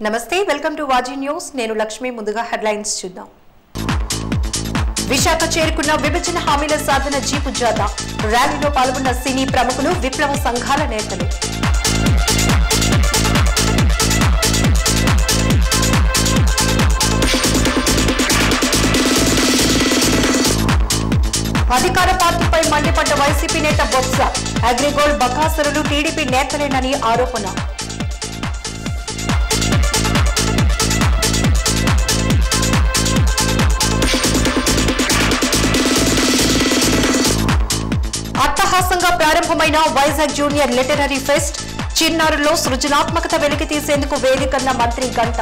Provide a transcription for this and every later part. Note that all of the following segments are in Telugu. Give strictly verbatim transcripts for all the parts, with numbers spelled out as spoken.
నమస్తే వెల్కమ్ టు వాజీ న్యూస్ నేను లక్ష్మి ముందుగా హెడ్లైన్స్ చూద్దాం విశాఖ చేరుకున్న విభజన హామీల సాధన జీపు జాథా ర్యాలీలో పాల్గొన్న సినీ ప్రముఖులు విప్లవ సంఘాల నేతలు అధికార పార్టీపై మండిపడ్డ వైసీపీ నేత బొత్స అగ్రిగోల్డ్ బకాసురులు టీడీపీ నేతలేనని ఆరోపణ అట్టహాసంగా ప్రారంభమైన వైజాగ్ జూనియర్ లిటరరీ ఫెస్ట్ చిన్నారుల్లో సృజనాత్మకత వెలికి తీసేందుకు వేదికన్న మంత్రి గంట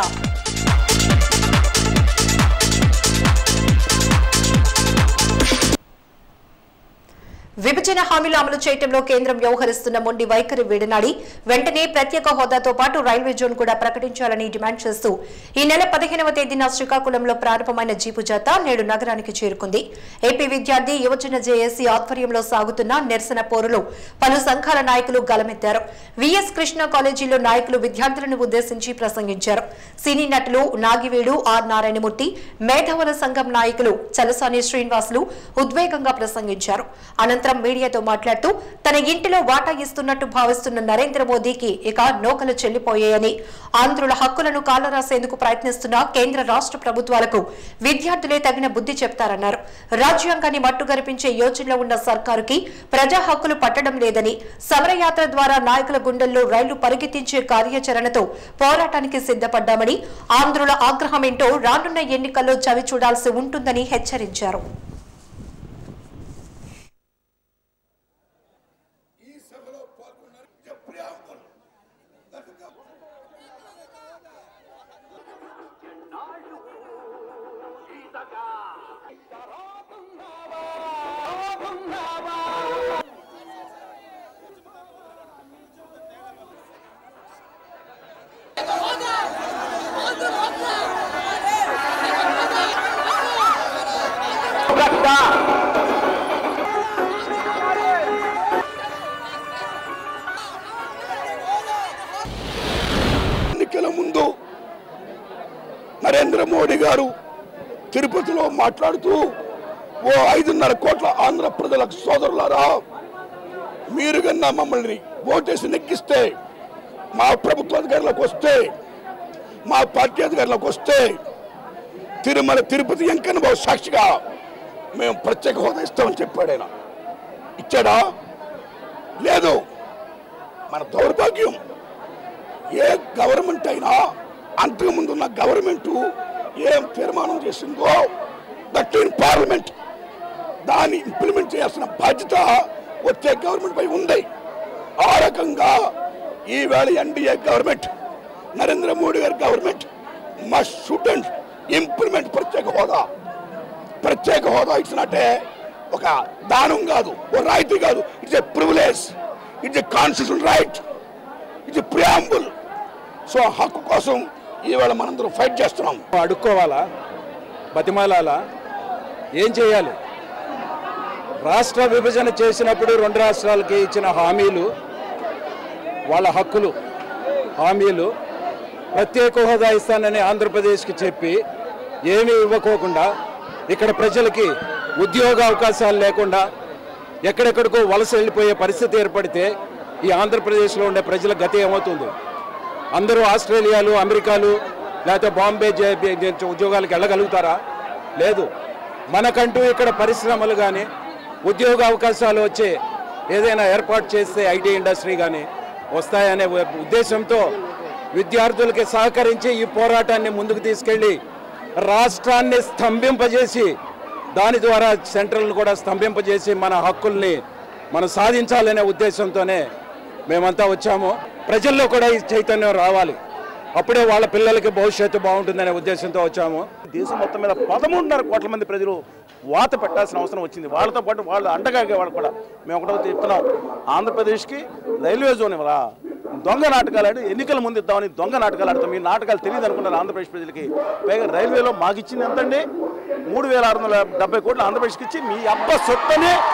విభజన హామీలు అమలు చేయడంలో కేంద్రం వ్యవహరిస్తున్న మొండి వైఖరి విడనాడి వెంటనే ప్రత్యేక హోదాతో పాటు రైల్వే జోన్ కూడా ప్రకటించాలని డిమాండ్ చేస్తూ ఈ నెల పదిహేనవ తేదీన శ్రీకాకుళంలో ప్రారంభమైన జీపు జాథా నేడు నగరానికి చేరుకుంది. ఏపీ విద్యార్థి యువజన జేఏసీ ఆధ్వర్యంలో సాగుతున్న నిరసన పోరులో పలు సంఘాల నాయకులు గలమెత్తారు. విఎస్ కృష్ణ కాలేజీలో నాయకులు విద్యార్థులను ఉద్దేశించి ప్రసంగించారు. సినీ నటులు నాగివేడు ఆర్ నారాయణమూర్తి, మేధావుల సంఘం నాయకులు చలసాని శ్రీనివాసులు ఉద్వేగంగా ప్రసంగించారు. అనంతరం మీడియాతో మాట్లాడుతూ తన ఇంటిలో వాటా ఇస్తున్నట్టు భావిస్తున్న నరేంద్ర మోదీకి ఇక నోకలు చెల్లిపోయాయని, ఆంధ్రుల హక్కులను కాలరాసేందుకు ప్రయత్నిస్తున్న కేంద్ర రాష్ట్ర ప్రభుత్వాలకు విద్యార్థులే తగిన బుద్ధి చెప్తారన్నారు. రాజ్యాంగాన్ని మట్టుగరిపించే యోచనలో ఉన్న సర్కారుకి ప్రజా హక్కులు పట్టడం లేదని, సమరయాత్ర ద్వారా నాయకుల గుండెల్లో రైళ్లు పరిగెత్తించే కార్యాచరణతో పోరాటానికి సిద్ధపడ్డామని, ఆంధ్రుల ఆగ్రహమేంటో రానున్న ఎన్నికల్లో చవి చూడాల్సి ఉంటుందని హెచ్చరించారు. ఎన్నికల ముందు నరేంద్ర మోడీ గారు తిరుపతిలో మాట్లాడుతూ ఓ ఐదున్నర కోట్ల ఆంధ్ర ప్రజలకు సోదరులారా, మీరు కన్నా మమ్మల్ని ఓటేసి నెక్కిస్తే, మా ప్రభుత్వ అధికారులకు వస్తే, మా పార్టీ అధికారులకు వస్తే తిరుమల తిరుపతి వెంకన్నబాబు సాక్షిగా మేము ప్రత్యేక హోదా ఇస్తామని చెప్పాడు. ఆయన ఇచ్చాడా? లేదు. మన దౌర్భాగ్యం, ఏ గవర్నమెంట్ అయినా అంతకుముందు ఉన్న గవర్నమెంట్ ఏం తీర్మానం చేసిందో దట్ ఇన్ పార్లమెంట్ దాన్ని ఇంప్లిమెంట్ చేయాల్సిన బాధ్యత వచ్చే గవర్నమెంట్ పై ఉంది. ఆ రకంగా ఈవేళ ఎన్డీఏ గవర్నమెంట్, నరేంద్ర మోడీ గారి government must should and implement ప్రత్యేక హోదా. ప్రత్యేక హోదా ఇచ్చినట్టే ఒక దానం కాదు, ఓ రాయితీ కాదు. It's a privilege, it's a constitutional right, it's a preamble. So హక్కు కోసం ఈవేళ మనందరం ఫైట్ చేస్తున్నాం. అడుక్కోవాలా, బతిమాలాలా, ఏం చేయాలి? రాష్ట్ర విభజన చేసినప్పుడు రెండు రాష్ట్రాలకి ఇచ్చిన హామీలు, వాళ్ళ హక్కులు హామీలు ప్రత్యేక హోదా ఇస్తానని ఆంధ్రప్రదేశ్కి చెప్పి ఏమీ ఇవ్వకోకుండా, ఇక్కడ ప్రజలకి ఉద్యోగ అవకాశాలు లేకుండా ఎక్కడెక్కడికో వలస వెళ్ళిపోయే పరిస్థితి ఏర్పడితే ఈ ఆంధ్రప్రదేశ్లో ఉండే ప్రజల గతి ఏమవుతుంది? అందరూ ఆస్ట్రేలియాలు, అమెరికాలు లేకపోతే బాంబే ఉద్యోగాలకు వెళ్ళగలుగుతారా? లేదు. మనకంటూ ఇక్కడ పరిశ్రమలు కానీ ఉద్యోగ అవకాశాలు వచ్చే ఏదైనా ఏర్పాటు చేస్తే ఐటీ ఇండస్ట్రీ కానీ వస్తాయనే ఉద్దేశంతో విద్యార్థులకి సహకరించి ఈ పోరాటాన్ని ముందుకు తీసుకెళ్ళి రాష్ట్రాన్ని స్తంభింపజేసి దాని ద్వారా సెంట్రల్ని కూడా స్తంభింపజేసి మన హక్కుల్ని మనం సాధించాలనే ఉద్దేశంతోనే మేమంతా వచ్చాము. ప్రజల్లో కూడా ఈ చైతన్యం రావాలి, అప్పుడే వాళ్ళ పిల్లలకి భవిష్యత్తు బాగుంటుందనే ఉద్దేశంతో వచ్చాము. దేశం మొత్తం మీద పదమూడున్నర కోట్ల మంది ప్రజలు వాత పెట్టాల్సిన అవసరం వచ్చింది. వాళ్ళతో పాటు వాళ్ళు అండగాగే వాళ్ళు కూడా మేము ఒకటో చెప్తున్నాం, ఆంధ్రప్రదేశ్కి రైల్వే జోన్ ఇవ్వరా, దొంగ నాటకాలు ఆడి ఎన్నికల ముందు ఇద్దామని దొంగ నాటకాలు ఆడతాం. మీ నాటకాలు తెలియదు అనుకున్నారు ఆంధ్రప్రదేశ్ ప్రజలకి. పైగా రైల్వేలో మాకు ఇచ్చింది ఎంతండి? మూడు వేల ఆరు వందల డెబ్బై కోట్లు ఆంధ్రప్రదేశ్కి ఇచ్చి మీ అబ్బ సొత్తని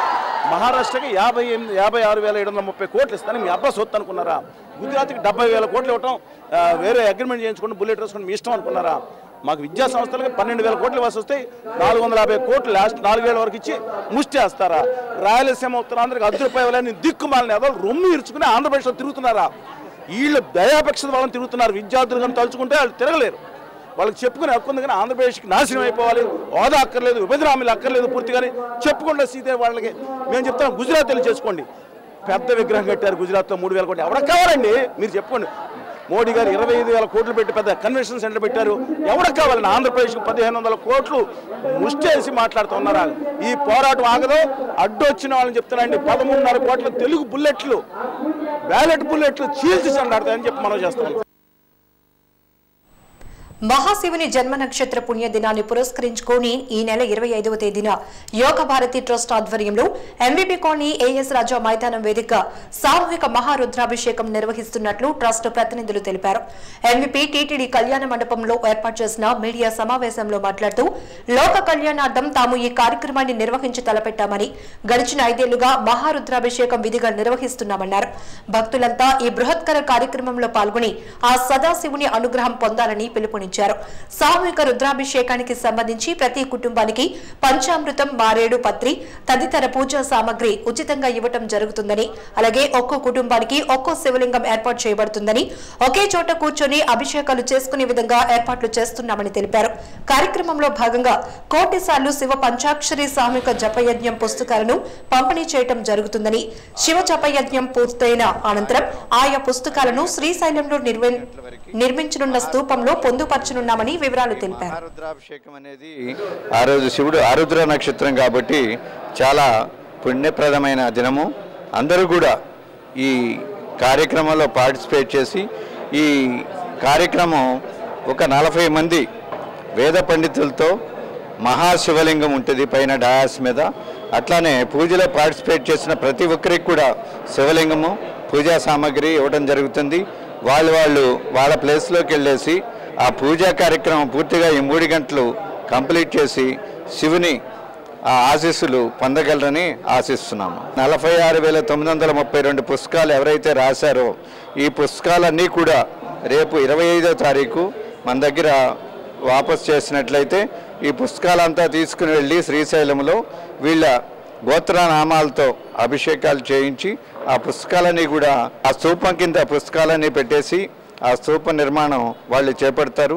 మహారాష్ట్రకి యాభై ఎనిమిది యాభై ఆరు వేల ఏడు వందల ముప్పై కోట్లు ఇస్తాను మీ అబ్బా సొత్తు అనుకున్నారా? గుజరాత్కి డెబ్బై వేల కోట్లు ఇవ్వటం, వేరే అగ్రిమెంట్ చేయించుకుని బుల్లెట్ వేసుకుని మీ ఇష్టం అనుకున్నారా? మాకు విద్యా సంస్థలకి పన్నెండు వేల కోట్లు ఇవ్వాల్సి వస్తాయి, నాలుగు వందల యాభై కోట్లు లాస్ట్ నాలుగు వేల వరకు ఇచ్చి ముష్టి వేస్తారా? రాయలసీమ ఉత్తరాంధ్రకి అర్ధ రూపాయలని దిక్కుమాలని అదో రొమ్ము ఇరుచుకుని ఆంధ్రప్రదేశ్లో తిరుగుతున్నారా? వీళ్ళు దయాపేక్ష వాళ్ళని తిరుగుతున్నారు. విద్యార్థులు కానీ తలుచుకుంటే వాళ్ళు తిరగలేరు. వాళ్ళకి చెప్పుకునే హక్కు ఉంది కానీ ఆంధ్రప్రదేశ్కి నాశనం అయిపోవాలి, హోదా అక్కర్లేదు, విభజన హామీలు అక్కర్లేదు పూర్తిగానే చెప్పుకుండా సీతే వాళ్ళకి మేము చెప్తాం. గుజరాత్ వెళ్ళి చేసుకోండి, పెద్ద విగ్రహం కట్టారు గుజరాత్లో మూడు వేల కోట్లు. ఎవరికి కావాలండి మీరు చెప్పుకోండి. మోడీ గారు ఇరవై ఐదు వేల కోట్లు పెట్టి పెద్ద కన్వెన్షన్ సెంటర్ పెట్టారు. ఎవరికి కావాలండి? ఆంధ్రప్రదేశ్కి పదిహేను వందల కోట్లు ముష్టేసి మాట్లాడుతూ ఉన్నారా? ఈ పోరాటం ఆగదు. అడ్డు వచ్చిన వాళ్ళని చెప్తున్నాండి, పదమూడున్నర కోట్ల తెలుగు బుల్లెట్లు, బ్యాలెట్ బుల్లెట్లు చీల్చి చెండాడతాయని చెప్పి మనం చేస్తాం. మహాశివుని జన్మ నక్షత్ర పుణ్య దినాన్ని పురస్కరించుకుని ఈ నెల ఇరవై ఐదవ తేదీన యోగ భారతి ట్రస్ట్ ఆధ్వర్యంలో ఎంవీపీ కాలనీ ఏఎస్ రాజా మైదానం వేదిక సామూహిక మహారుద్రాభిషేకం నిర్వహిస్తున్నట్లు ట్రస్ట్ ప్రతినిధులు తెలిపారు. ఎంవీపీ టీటీడీ కళ్యాణ మండపంలో ఏర్పాటు చేసిన మీడియా సమావేశంలో మాట్లాడుతూ లోక కళ్యాణార్థం తాము ఈ కార్యక్రమాన్ని నిర్వహించి తలపెట్టామని, గడిచిన ఐదేళ్లుగా మహారుద్రాభిషేకం విధిగా నిర్వహిస్తున్నామన్నారు. భక్తులంతా ఈ బృహత్కర కార్యక్రమంలో పాల్గొని ఆ సదాశివుని అనుగ్రహం పొందాలని పిలుపునిచ్చారు. సామూహిక రుద్రాభిషేకానికి సంబంధించి ప్రతి కుటుంబానికి పంచామృతం, మారేడు పత్రి తదితర పూజా సామగ్రి ఉచితంగా ఇవ్వటం జరుగుతుందని, అలాగే ఒక్కో కుటుంబానికి ఒక్కో శివలింగం ఏర్పాటు చేయబడుతుందని, ఒకే చోట కూర్చొని అభిషేకాలు చేసుకునే విధంగా ఏర్పాట్లు చేస్తున్నామని తెలిపారు. కార్యక్రమంలో భాగంగా కోటి సార్లు శివ పంచాక్షరి సామూహిక జపయజ్ఞం పుస్తకాలను పంపిణీ చేయటం జరుగుతుందని, శివ జపయజ్ఞం పూర్తయిన అనంతరం ఆయా పుస్తకాలను శ్రీశైలంలో నిర్మించనున్న స్తూపంలో పొందుపరచనున్నామని వివరాలు తెలిపారు. మహారుద్రాభిషేకం అనేది ఆ రోజు శివుడు ఆరుద్ర నక్షత్రం కాబట్టి చాలా పుణ్యప్రదమైన దినము. అందరూ కూడా ఈ కార్యక్రమంలో పార్టిసిపేట్ చేసి ఈ కార్యక్రమం ఒక నలభై మంది వేద పండితులతో మహాశివలింగం ఉంటుంది పైన డయాస్ మీద. అట్లానే పూజలో పార్టిసిపేట్ చేసిన ప్రతి ఒక్కరికి కూడా శివలింగము పూజా సామాగ్రి ఇవ్వడం జరుగుతుంది. వాళ్ళు వాళ్ళు వాళ్ళ ప్లేస్లోకి వెళ్ళేసి ఆ పూజా కార్యక్రమం పూర్తిగా ఈ మూడు గంటలు కంప్లీట్ చేసి శివుని ఆ ఆశీస్సులు పొందగలరని ఆశిస్తున్నాము. నలభై ఆరు వేల తొమ్మిది వందల ముప్పై రెండు పుస్తకాలు ఎవరైతే రాశారో ఈ పుస్తకాలన్నీ కూడా రేపు ఇరవై ఐదో తారీఖు మన దగ్గర వాపస్ చేసినట్లయితే ఈ పుస్తకాలంతా తీసుకుని వెళ్ళి శ్రీశైలంలో వీళ్ళ గోత్రనామాలతో అభిషేకాలు చేయించి ఆ పుస్తకాలన్నీ కూడా ఆ స్తూపం కింద పుస్తకాలన్నీ పెట్టేసి ఆ స్తూప నిర్మాణం వాళ్ళు చేపడతారు.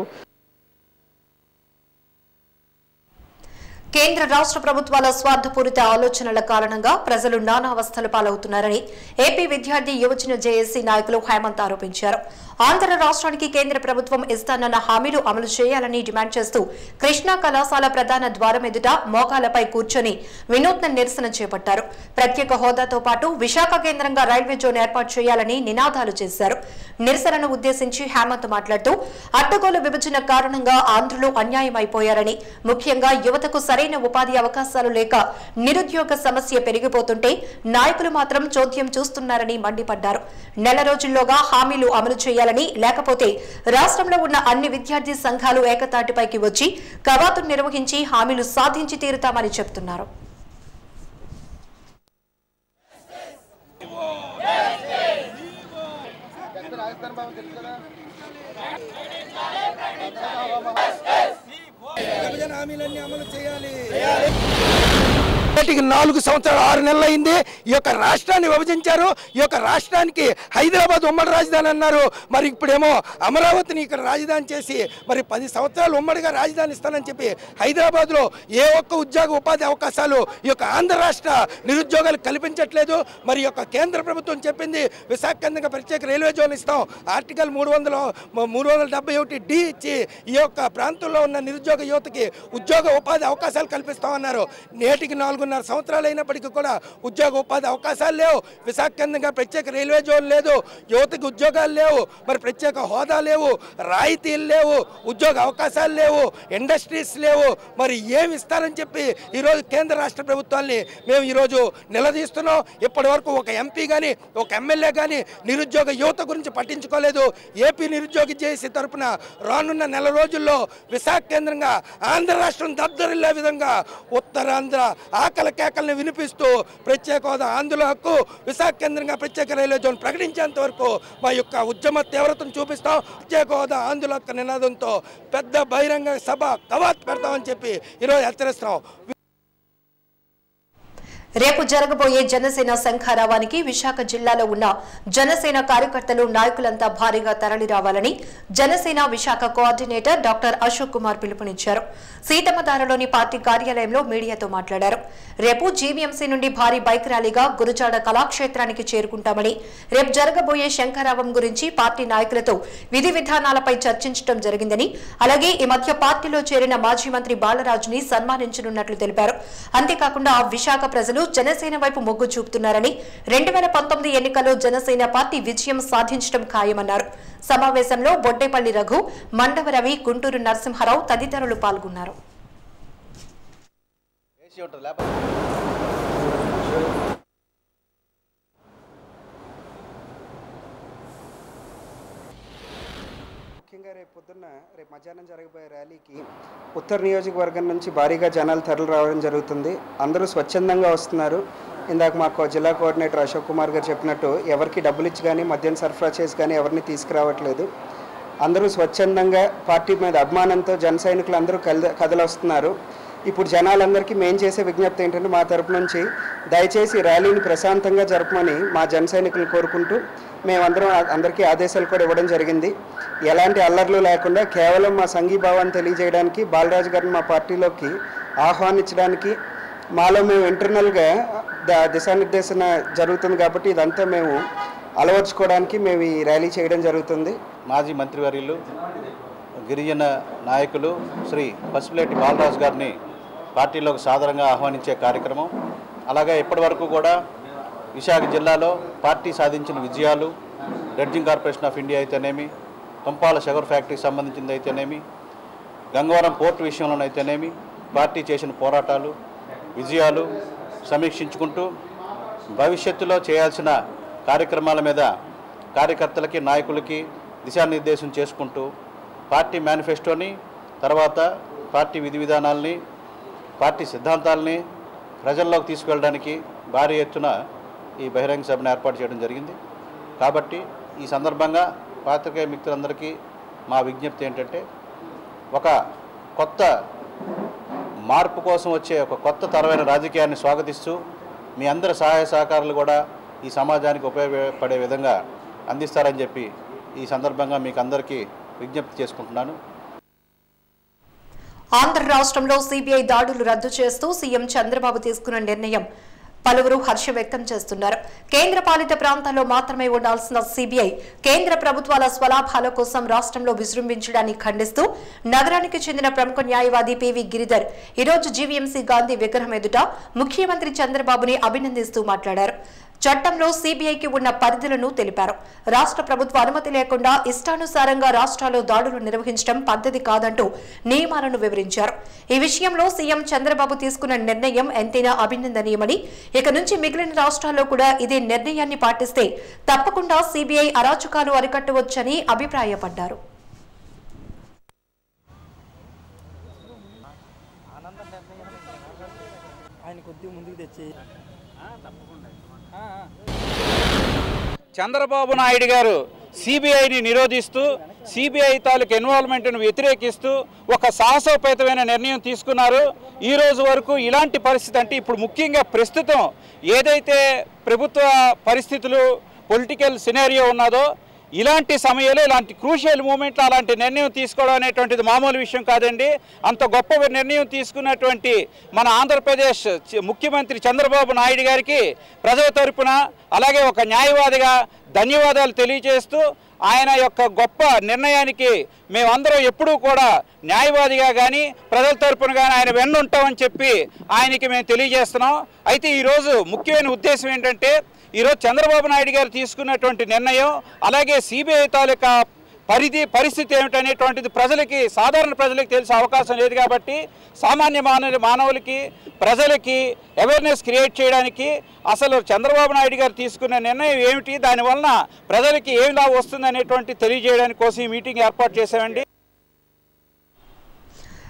కేంద్ర రాష్ట్ర ప్రభుత్వాల స్వార్థపూరిత ఆలోచనల కారణంగా ప్రజలు నానా అవస్థలు పాలవుతున్నారని ఏపీ విద్యార్థి యువజన జేఏసీ నాయకులు హేమంత్ ఆరోపించారు. ఆంధ్ర రాష్ట్రానికి కేంద్ర ప్రభుత్వం ఇస్తానన్న హామీలు అమలు చేయాలని డిమాండ్ చేస్తూ కృష్ణా కళాశాల ప్రధాన ద్వారం ఎదుట మోకాలపై కూర్చొని వినూత్న నిరసన చేపట్టారు. ప్రత్యేక హోదాతో పాటు విశాఖ కేంద్రంగా రైల్వే జోన్ ఏర్పాటు చేయాలని నినాదాలు చేశారు. నిరసనను ఉద్దేశించి హేమంత్ మాట్లాడుతూ అడ్డగోలు విభజన కారణంగా ఆంధ్రులు అన్యాయమైపోయారని, ముఖ్యంగా యువతకు సరైన ఉపాధి అవకాశాలు లేక నిరుద్యోగ సమస్య పెరిగిపోతుంటే నాయకులు మాత్రం చోద్యం చూస్తున్నారని మండిపడ్డారు. నెల రోజుల్లోగా హామీలు అమలు చేయాలని, లేకపోతే రాష్ట్రంలో ఉన్న అన్ని విద్యార్థి సంఘాలు ఏకతాటిపైకి వచ్చి కవాతును నిర్వహించి హామీలు సాధించి తీరుతామని చెబుతున్నారు. నాలుగు సంవత్సరాలు ఆరు నెలలు అయింది. ఈ యొక్క రాష్ట్రాన్ని విభజించారు. ఈ యొక్క రాష్ట్రానికి హైదరాబాద్ ఉమ్మడి రాజధాని అన్నారు. మరి ఇప్పుడేమో అమరావతిని ఇక్కడ రాజధాని చేసి మరి పది సంవత్సరాలు ఉమ్మడిగా రాజధాని ఇస్తానని చెప్పి హైదరాబాద్లో ఏ ఒక్క ఉద్యోగ ఉపాధి అవకాశాలు ఈ యొక్క ఆంధ్ర రాష్ట్ర నిరుద్యోగాలు కల్పించట్లేదు. మరి ఈ యొక్క కేంద్ర ప్రభుత్వం చెప్పింది విశాఖ కేంద్రంగా ప్రత్యేక రైల్వే జోన్ ఇస్తాం, ఆర్టికల్ మూడు వందల మూడు వందల డెబ్బై ఒకటి డి ఇచ్చి ఈ యొక్క ప్రాంతంలో ఉన్న నిరుద్యోగ యువతకి ఉద్యోగ ఉపాధి అవకాశాలు కల్పిస్తామన్నారు. నేటికి నాలుగున్నర సంవత్సరాలు అయినప్పటికీ కూడా ఉద్యోగ ఉపాధి అవకాశాలు లేవు. విశాఖ కేంద్రంగా ప్రత్యేక రైల్వే జోన్ లేదు, యువతకి ఉద్యోగాలు లేవు, మరి ప్రత్యేక హోదా లేవు, రాయితీలు లేవు, ఉద్యోగ అవకాశాలు లేవు, ఇండస్ట్రీస్ లేవు. మరి ఏమి ఇస్తారని చెప్పి ఈరోజు కేంద్ర రాష్ట్ర ప్రభుత్వాన్ని మేము ఈరోజు నిలదీస్తున్నాం. ఇప్పటి వరకు ఒక ఎంపీ కానీ ఒక ఎమ్మెల్యే కానీ నిరుద్యోగ యువత గురించి పట్టించుకోలేదు. ఏపీ నిరుద్యోగ జేఏసీ తరఫున రానున్న నెల రోజుల్లో విశాఖ కేంద్రంగా ఆంధ్ర రాష్ట్రం దద్దరిల్లే విధంగా ఉత్తరాంధ్ర నక్కల కేకల్ని వినిపిస్తూ ప్రత్యేక హోదా ఆందోళన హక్కు విశాఖ కేంద్రంగా ప్రత్యేక రైల్వే జోన్ ప్రకటించేంత వరకు మా యొక్క ఉద్యమ తీవ్రతను చూపిస్తాం. ప్రత్యేక హోదా ఆందోళన హక్కు నినాదంతో పెద్ద బహిరంగ సభ కవాత్ పెడతామని చెప్పి ఈరోజు హెచ్చరిస్తాం. రేపు జరగబోయే జనసేన శంఖారావానికి విశాఖ జిల్లాలో ఉన్న జనసేన కార్యకర్తలు నాయకులంతా భారీగా తరలి రావాలని జనసేన విశాఖ కోఆర్డినేటర్ డాక్టర్ అశోక్ కుమార్ పిలుపునిచ్చారు. సీతమ్మధారలోని పార్టీ కార్యాలయంలో మీడియాతో మాట్లాడారు. రేపు జీవీఎంసీ నుండి భారీ బైక్ ర్యాలీగా గురుజాడ కళాక్షేత్రానికి చేరుకుంటామని, రేపు జరగబోయే శంఖారావం గురించి పార్టీ నాయకులతో విధి విధానాలపై చర్చించడం జరిగిందని, అలాగే ఈ మధ్య పార్టీలో చేరిన మాజీ మంత్రి బాలరాజుని సన్మానించనున్నట్లు తెలిపారు. అంతేకాకుండా విశాఖ ప్రజలు జనసేన వైపు మొగ్గు చూపుతున్నారని, రెండు వేల పంతొమ్మిది ఎన్నికల్లో జనసేన పార్టీ విజయం సాధించడం ఖాయమన్నారు. సమావేశంలో బొడ్డేపల్లి రఘు, మండవరవి, గుంటూరు నరసింహారావు తదితరులు పాల్గొన్నారు. ముఖ్యంగా రేపు పొద్దున్న రేపు మధ్యాహ్నం జరగబోయే ర్యాలీకి ఉత్తర నియోజకవర్గం నుంచి భారీగా జనాలు తరలి రావడం జరుగుతుంది. అందరూ స్వచ్ఛందంగా వస్తున్నారు. ఇందాక మాకు జిల్లా కోఆర్డినేటర్ అశోక్ కుమార్ గారు చెప్పినట్టు ఎవరికి డబ్బులు ఇచ్చి కానీ మద్యం సరఫరా చేసి కానీ ఎవరిని తీసుకురావట్లేదు. అందరూ స్వచ్ఛందంగా పార్టీ మీద అభిమానంతో జన సైనికులు అందరూ కద కదలొస్తున్నారు. ఇప్పుడు జనాలందరికీ మేము చేసే విజ్ఞప్తి ఏంటంటే మా తరపు నుంచి దయచేసి ర్యాలీని ప్రశాంతంగా జరపమని మా జన సైనికులను కోరుకుంటూ మేమందరం అందరికీ ఆదేశాలు కూడా ఇవ్వడం జరిగింది. ఎలాంటి అల్లర్లు లేకుండా కేవలం మా సంఘీభావాన్ని తెలియజేయడానికి, బాలరాజు గారిని మా పార్టీలోకి ఆహ్వానించడానికి, మాలో మేము ఇంటర్నల్గా దిశానిర్దేశన జరుగుతుంది కాబట్టి ఇదంతా మేము అలవర్చుకోవడానికి మేము ఈ ర్యాలీ చేయడం జరుగుతుంది. మాజీ మంత్రివర్యులు గిరిజన నాయకులు శ్రీ పసుపులేటి బాలరాజు గారిని పార్టీలోకి సాదరంగా ఆహ్వానించే కార్యక్రమం. అలాగే ఇప్పటి వరకు కూడా విశాఖ జిల్లాలో పార్టీ సాధించిన విజయాలు, డ్రెడ్జింగ్ కార్పొరేషన్ ఆఫ్ ఇండియా అయితేనేమి, తుంపాల షుగర్ ఫ్యాక్టరీకి సంబంధించింది అయితేనేమి, గంగవరం పోర్టు విషయంలోనైతేనేమి పార్టీ చేసిన పోరాటాలు, విజయాలు సమీక్షించుకుంటూ భవిష్యత్తులో చేయాల్సిన కార్యక్రమాల మీద కార్యకర్తలకి, నాయకులకి దిశానిర్దేశం చేసుకుంటూ పార్టీ మేనిఫెస్టోని, తర్వాత పార్టీ విధి విధానాలని, పార్టీ సిద్ధాంతాలని ప్రజల్లోకి తీసుకువెళ్ళడానికి భారీ ఎత్తున ఈ బహిరంగ సభను ఏర్పాటు చేయడం జరిగింది. కాబట్టి ఈ సందర్భంగా పాత్రికేయ మిత్రులందరికీ మా విజ్ఞప్తి ఏంటంటే, ఒక కొత్త మార్పు కోసం వచ్చే ఒక కొత్త తరమైన రాజకీయాన్ని స్వాగతిస్తూ మీ అందరి సహాయ సహకారాలు కూడా ఈ సమాజానికి ఉపయోగపడే విధంగా అందిస్తారని చెప్పి ఈ సందర్భంగా మీకు అందరికీ విజ్ఞప్తి చేసుకుంటున్నాను. ఆంధ్ర రాష్ట్రంలో సీబీఐ దాడులు రద్దు చేస్తూ సీఎం చంద్రబాబు తీసుకున్న నిర్ణయం పలువురు హర్షం వ్యక్తం చేస్తున్నారు. కేంద్ర పాలిత ప్రాంతాల్లో మాత్రమే ఉండాల్సిన సీబీఐ కేంద్ర ప్రభుత్వాల స్వలాభాల కోసం రాష్ట్రంలో విజృంభించడాన్ని ఖండిస్తూ నగరానికి చెందిన ప్రముఖ న్యాయవాది పివి గిరిధర్ ఈరోజు జీవీఎంసీ గాంధీ విగ్రహం ఎదుట ముఖ్యమంత్రి చంద్రబాబుని అభినందిస్తూ మాట్లాడారు. చట్టంలో సీబీఐకి ఉన్న పరిధులను తెలిపారు. రాష్ట్ర ప్రభుత్వ అనుమతి లేకుండా ఇష్టానుసారంగా రాష్ట్రాల్లో దాడులు నిర్వహించడం పద్ధతి కాదంటూ నియమాలను వివరించారు. ఈ విషయంలో సీఎం చంద్రబాబు తీసుకున్న నిర్ణయం ఎంతైనా అభినందనీయమని, ఇక నుంచి మిగిలిన రాష్ట్రాల్లో కూడా ఇదే నిర్ణయాన్ని పాటిస్తే తప్పకుండా సీబీఐ అరాచకాలు అరికట్టవచ్చని అభిప్రాయపడ్డారు. చంద్రబాబు నాయుడు గారు సిబిఐని నిరోధిస్తూ సిబిఐ తాలూకు ఇన్వాల్వ్మెంట్ను వ్యతిరేకిస్తూ ఒక సాహసోపేతమైన నిర్ణయం తీసుకున్నారు. ఈ రోజు వరకు ఇలాంటి పరిస్థితి, అంటే ఇప్పుడు ముఖ్యంగా ప్రస్తుతం ఏదైతే ప్రభుత్వ పరిస్థితులు, పొలిటికల్ సినారియో ఉన్నదో, ఇలాంటి సమయంలో ఇలాంటి క్రూషియల్ మూమెంట్లో అలాంటి నిర్ణయం తీసుకోవడం అనేటువంటిది మామూలు విషయం కాదండి. అంత గొప్ప నిర్ణయం తీసుకున్నటువంటి మన ఆంధ్రప్రదేశ్ ముఖ్యమంత్రి చంద్రబాబు నాయుడు గారికి ప్రజల తరపున, అలాగే ఒక న్యాయవాదిగా ధన్యవాదాలు తెలియజేస్తూ, ఆయన యొక్క గొప్ప నిర్ణయానికి మేమందరం ఎప్పుడూ కూడా న్యాయవాదిగా కానీ ప్రజల తరపున కానీ ఆయన వెన్నుంటామని చెప్పి ఆయనకి మేము తెలియజేస్తున్నాం. అయితే ఈరోజు ముఖ్యమైన ఉద్దేశం ఏంటంటే, ఈరోజు చంద్రబాబు నాయుడు గారు తీసుకున్నటువంటి నిర్ణయం, అలాగే సిబిఐ తాలూకా పరిధి పరిస్థితి ఏమిటనేటువంటిది ప్రజలకి, సాధారణ ప్రజలకు తెలిసే అవకాశం లేదు. కాబట్టి సామాన్య మానవ మానవులకి ప్రజలకి అవేర్నెస్ క్రియేట్ చేయడానికి అసలు చంద్రబాబు నాయుడు గారు తీసుకున్న నిర్ణయం ఏమిటి, దానివలన ప్రజలకి ఏం లాభం వస్తుంది అనేటువంటి తెలియజేయడానికి కోసం ఈ మీటింగ్ ఏర్పాటు చేశామండి.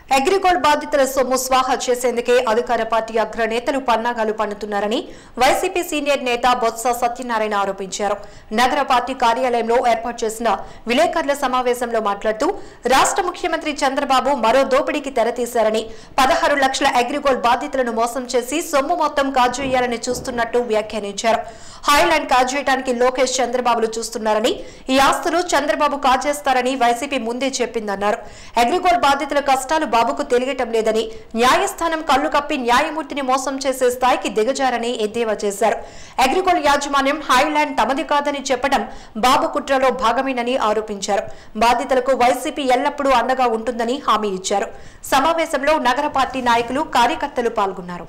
అగ్రిగోల్డ్ బాధితుల సొమ్ము స్వాహా చేసేందుకే అధికార పార్టీ అగ్రనేతలు పన్నాగాలు పన్నుతున్నారని వైసీపీ సీనియర్ నేత బొత్స సత్యనారాయణ ఆరోపించారు. నగర పార్టీ కార్యాలయంలో ఏర్పాటు చేసిన విలేకరుల సమావేశంలో మాట్లాడుతూ రాష్ట్ర ముఖ్యమంత్రి చంద్రబాబు మరో దోపిడీకి తెరతీశారని, పదహారు లక్షల అగ్రిగోల్డ్ బాధితులను మోసం చేసి సొమ్ము మొత్తం కాజేయాలని చూస్తున్నట్టు వ్యాఖ్యానించారు. హైలాండ్ కాజేయడానికి లోకేష్ చంద్రబాబులు చూస్తున్నారని, ఈ ఆస్తులు చంద్రబాబు కాజేస్తారని వైసీపీ ముందే చెప్పిందన్నారు. అగ్రిగోల్డ్ బాధితుల కష్టాలు బాబుకు తెలియటం లేదని, న్యాయస్థానం కళ్లు కప్పి న్యాయమూర్తిని మోసం చేసే స్థాయికి దిగజారని ఎద్దేవా చేశారు. అగ్రిగోల్డ్ యాజమాన్యం హైలాండ్ తమది కాదని చెప్పడం బాబు కుట్రలో భాగమేనని ఆరోపించారు. బాధితులకు వైసీపీ ఎల్లప్పుడూ అండగా ఉంటుందని హామీ ఇచ్చారు. సమావేశంలో నగర పార్టీ నాయకులు, కార్యకర్తలు పాల్గొన్నారు.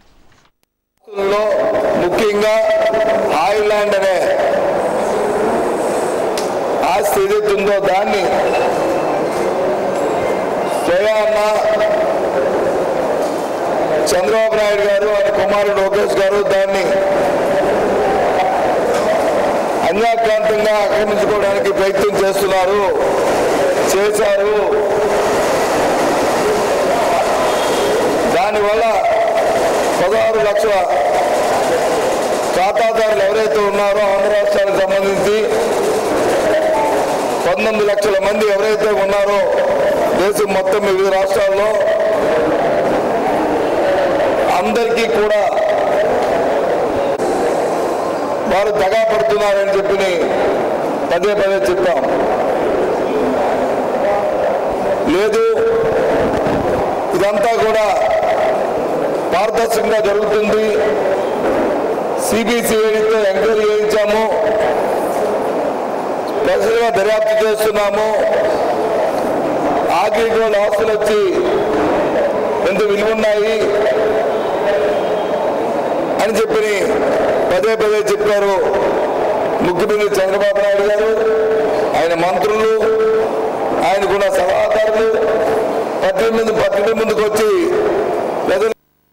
ముఖ్యంగా హైలాండ్ అనే ఆస్తి ఏదైతుందో దాన్ని స్వయాన్న చంద్రబాబు నాయుడు గారు ఆయన కుమారుడు లోకేష్ గారు దాన్ని అన్యాక్రాంతంగా ఆక్రమించుకోవడానికి ప్రయత్నం చేస్తున్నారు చేశారు. దానివల్ల పదహారు లక్షల ఖాతాదారులు ఎవరైతే ఉన్నారో ఆంధ్ర రాష్ట్రానికి సంబంధించి పంతొమ్మిది లక్షల మంది ఎవరైతే ఉన్నారో దేశం మొత్తం వివిధ రాష్ట్రాల్లో అందరికీ కూడా వారు దగా పడుతున్నారని చెప్పి పదే పదే చెప్పాం. లేదు, ఇదంతా కూడా పారదర్శకంగా జరుగుతుంది. సిబిసిఐడితో ఎంక్వైరీ చేయించాము, స్పెషల్గా దర్యాప్తు చేస్తున్నాము. అగ్రిగోల్డ్ ఆస్తులు వచ్చి ఎంత విలువన్నాయి అని చెప్పి పదే పదే చెప్పారు ముఖ్యమంత్రి చంద్రబాబు నాయుడు గారు, ఆయన మంత్రులు, ఆయనకున్న సలహాదారులు పత్రిక ముందు పత్రిక ముందుకు వచ్చి ప్రజలు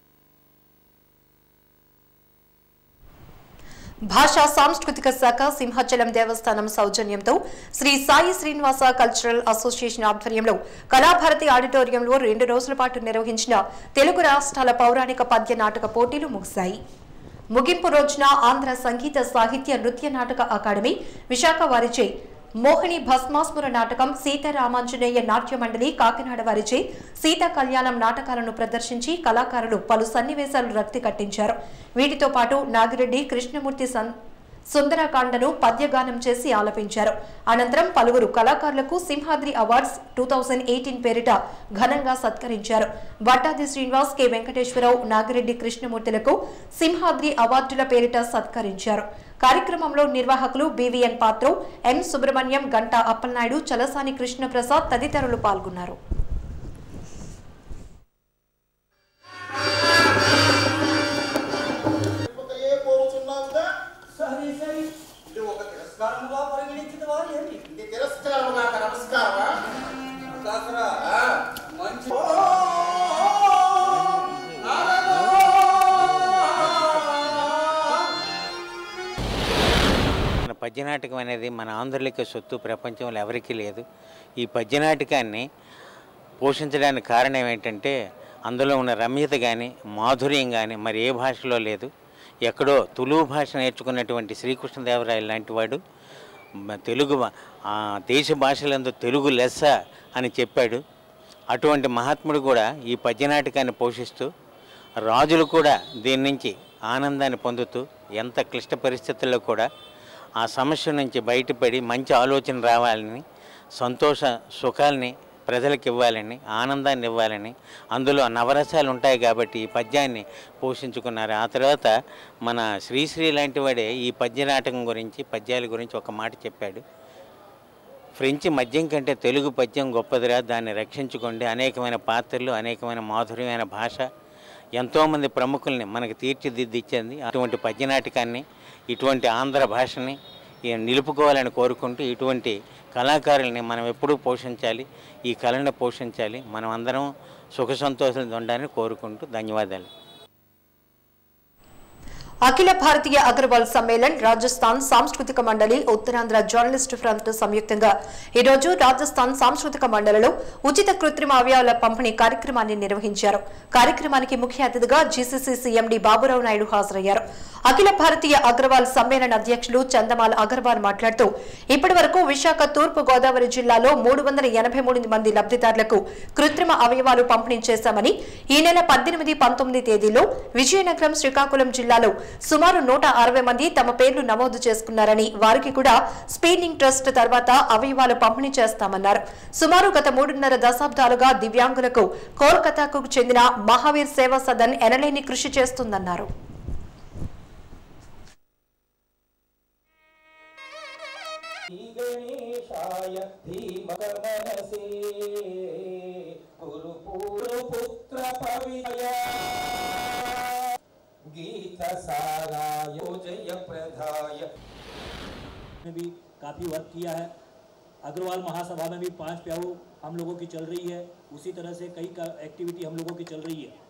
భాషా సాంస్కృతిక శాఖ సింహాచలం దేవస్థానం సౌజన్యంతో శ్రీ సాయి శ్రీనివాస కల్చరల్ అసోసియేషన్ ఆధ్వర్యంలో కళాభారతి ఆడిటోరియంలో రెండు రోజుల పాటు నిర్వహించిన తెలుగు రాష్ట్రాల పౌరాణిక పద్య నాటక పోటీలు ముగిశాయి. ముగింపు రోజున ఆంధ్ర సంగీత సాహిత్య నృత్య నాటక అకాడమీ విశాఖ వారిచే మోహిని భస్మాస్ముర నాటకం, సీతారామాంజనేయ నాట్య మండలి కాకినాడ వారిచే సీతా కళ్యాణం నాటకాలను ప్రదర్శించి కళాకారులు పలు సన్నివేశాలు రక్తి కట్టించారు. వీటితో పాటు నాగిరెడ్డి కృష్ణమూర్తి సుందరకాండను పద్యగానం చేసి ఆలపించారు. అనంతరం పలువురు కళాకారులకు Simhadri awards two thousand eighteen పేరిట ఘనంగా సత్కరించారు. వట్టాది శ్రీనివాస్, కె వెంకటేశ్వరరావు, నాగిరెడ్డి కృష్ణమూర్తులకు సింహాద్రి అవార్డుల పేరిట సత్కరించారు. కార్యక్రమంలో నిర్వాహకులు బివిఎన్ పాత్రో, ఎన్ సుబ్రహ్మణ్యం, గంటా అప్పలనాయుడు, చలసాని కృష్ణప్రసాద్ తదితరులు పాల్గొన్నారు. పద్యనాటకం అనేది మన ఆంధ్రులకి సొత్తు, ప్రపంచంలో ఎవరికీ లేదు. ఈ పద్యనాటకాన్ని పోషించడానికి కారణం ఏంటంటే అందులో ఉన్న రమ్యత కానీ మాధుర్యం కానీ మరి ఏ భాషలో లేదు. ఎక్కడో తులువు భాష నేర్చుకున్నటువంటి శ్రీకృష్ణదేవరాయలు లాంటి వాడు తెలుగు దేశ భాషలందు తెలుగు లెస్స అని చెప్పాడు. అటువంటి మహాత్ముడు కూడా ఈ పద్యనాటకాన్ని పోషిస్తూ రాజులు కూడా దీని నుంచి ఆనందాన్ని పొందుతూ ఎంత క్లిష్ట పరిస్థితుల్లో కూడా ఆ సమస్య నుంచి బయటపడి మంచి ఆలోచన రావాలని, సంతోష సుఖాలని ప్రజలకు ఇవ్వాలని, ఆనందాన్ని ఇవ్వాలని, అందులో నవరసాలు ఉంటాయి కాబట్టి ఈ పద్యాన్ని పోషించుకున్నారు. ఆ తర్వాత మన శ్రీశ్రీ లాంటి వాడే ఈ పద్యనాటకం గురించి, పద్యాల గురించి ఒక మాట చెప్పాడు. ఫ్రెంచ్ మద్యం కంటే తెలుగు పద్యం గొప్పదిరా, దాన్ని రక్షించుకోండి. అనేకమైన పాత్రలు, అనేకమైన మాధుర్యమైన భాష, ఎంతోమంది ప్రముఖుల్ని మనకు తీర్చిదిద్దిచ్చింది. అటువంటి పద్యనాటకాన్ని, ఇటువంటి ఆంధ్ర భాషని నిలుపుకోవాలని కోరుకుంటూ ఇటువంటి కళాకారుల్ని మనం ఎప్పుడూ పోషించాలి, ఈ కళను పోషించాలి. మనం అందరం సుఖ సంతోషాలు ఉండాలని కోరుకుంటూ ధన్యవాదాలు. అఖిల భారతీయ అగర్వాల్ సమ్మేళన్ రాజస్థాన్ సాంస్కృతిక మండలి ఉత్తరాంధ్ర జర్నలిస్టు ఫ్రంట్ సంయుక్తంగా ఈ రోజు రాజస్థాన్ సాంస్కృతిక మండలిలో ఉచిత కృత్రిమ అవయవాల పంపిణీ కార్యక్రమాన్ని నిర్వహించారు. కార్యక్రమానికి ముఖ్య అతిథిగా జీసీసీ సీఎండీ బాబురావు నాయుడు హాజరయ్యారు. అఖిల భారతీయ అగర్వాల్ సమ్మేళన అధ్యక్షులు చందమాల్ అగర్వాల్ మాట్లాడుతూ ఇప్పటి వరకు విశాఖ తూర్పు గోదావరి జిల్లాలో మూడు వందల ఎనభై మూడు మంది లబ్ధిదారులకు కృత్రిమ అవయవాలు పంపిణీ చేశామని, ఈ నెల పద్దెనిమిది పంతొమ్మిది తేదీలో విజయనగరం శ్రీకాకుళం జిల్లాలో సుమారు నూట అరవై మంది తమ పేర్లు నమోదు చేసుకున్నారని, వారికి కూడా స్పీనింగ్ ట్రస్ట్ తర్వాత అవయవాలు పంపిణీ చేస్తామన్నారు. సుమారు గత మూడున్నర దశాబ్దాలుగా దివ్యాంగులకు కోల్కతాకు చెందిన మహావీర్ సేవా సదన్ ఎనలేని కృషి చేస్తుందన్నారు. ने भी काफ़ी वर्क किया है. अग्रवाल महासभा में भी पांच प्याऊ हम लोगों की चल रही है. उसी तरह से कई एक्टिविटी हम लोगों की चल रही है.